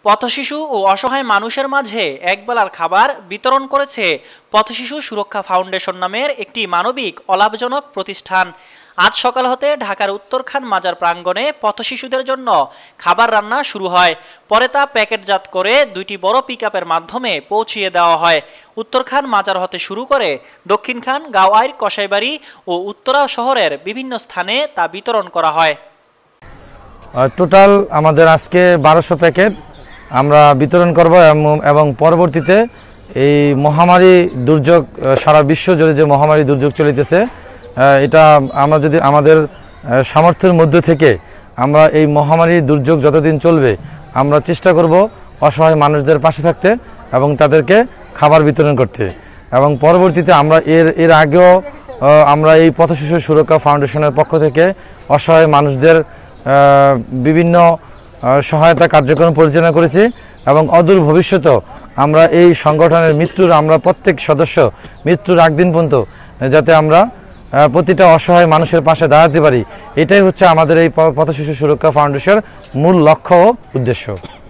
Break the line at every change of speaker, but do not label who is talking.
পথশিশু ও অসহায় মানুষের মাঝে একবেলার খাবার বিতরণ করেছে পথশিশু সুরক্ষা ফাউন্ডেশন নামের একটি মানবিক অলাভজনক প্রতিষ্ঠান। আজ সকাল হতে ঢাকার উত্তরখান মাজার প্রাঙ্গণে পথশিশুদের জন্য খাবার রান্না শুরু হয়। পরে তা প্যাকেটজাত করে দুইটি বড় পিকআপের মাধ্যমে পৌঁছিয়ে দেওয়া হয়। উত্তরখান মাজার হতে শুরু করে দক্ষিণখান, গাওয়াইর, কসাইবাড়ি ও উত্তরা শহরের বিভিন্ন স্থানে তা বিতরণ করা হয়।
টোটাল আমাদের আজকে 1200 প্যাকেট আমরা বিতরণ করব এবং পরবর্তীতে এই মহামারী দুর্যোগ, সারা বিশ্ব জুড়ে যে মহামারী দুর্যোগ চলিতেছে, এটা আমরা যদি আমাদের সামর্থ্যের মধ্যে থেকে আমরা এই মহামারী দুর্যোগ যতদিন চলবে আমরা চেষ্টা করব অসহায় মানুষদের পাশে থাকতে এবং তাদেরকে খাবার বিতরণ করতে। এবং পরবর্তীতে আমরা এর আগেও আমরা এই পথশিশু সুরক্ষা ফাউন্ডেশনের পক্ষ থেকে অসহায় মানুষদের বিভিন্ন সহায়তা কার্যক্রম পরিচালনা করেছি এবং অদূর ভবিষ্যতেও আমরা এই সংগঠনের আমরা প্রত্যেক সদস্য মৃত্যুর একদিন পর্যন্ত যাতে আমরা প্রতিটা অসহায় মানুষের পাশে দাঁড়াতে পারি, এটাই হচ্ছে আমাদের এই পথশিশু সুরক্ষা ফাউন্ডেশনের মূল লক্ষ্য ও উদ্দেশ্য।